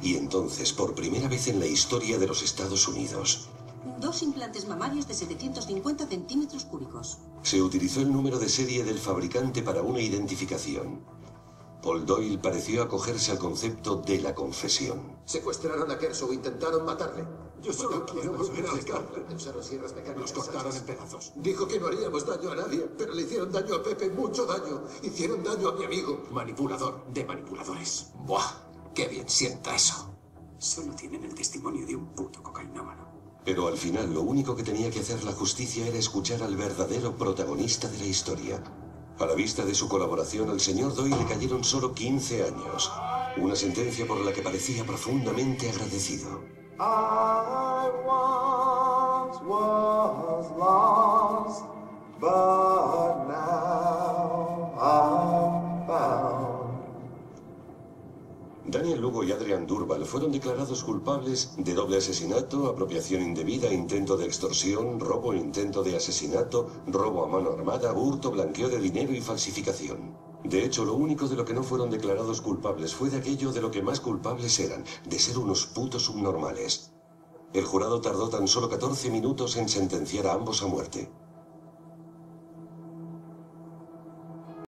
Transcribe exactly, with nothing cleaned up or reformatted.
Y entonces, por primera vez en la historia de los Estados Unidos, Dos implantes mamarios de setecientos cincuenta centímetros cúbicos. se utilizó el número de serie del fabricante para una identificación. Paul Doyle pareció acogerse al concepto de la confesión. Secuestraron a Kershaw, intentaron matarle. Yo solo quiero volver a la cárcel. Usaron sierras mecánicas. Nos cortaron en pedazos. Dijo que no haríamos daño a nadie, pero le hicieron daño a Pepe, mucho daño. Hicieron daño a mi amigo. Manipulador de manipuladores. Buah, qué bien sienta eso. Solo tienen el testimonio de un puto cocainómano. Pero al final, lo único que tenía que hacer la justicia era escuchar al verdadero protagonista de la historia. A la vista de su colaboración, al señor Doyle le cayeron solo quince años. Una sentencia por la que parecía profundamente agradecido. I once was lost, but now I'm found. Daniel Lugo y Adrian Durval fueron declarados culpables de doble asesinato, apropiación indebida, intento de extorsión, robo, intento de asesinato, robo a mano armada, hurto, blanqueo de dinero y falsificación. De hecho, lo único de lo que no fueron declarados culpables fue de aquello de lo que más culpables eran, de ser unos putos subnormales. El jurado tardó tan solo catorce minutos en sentenciar a ambos a muerte.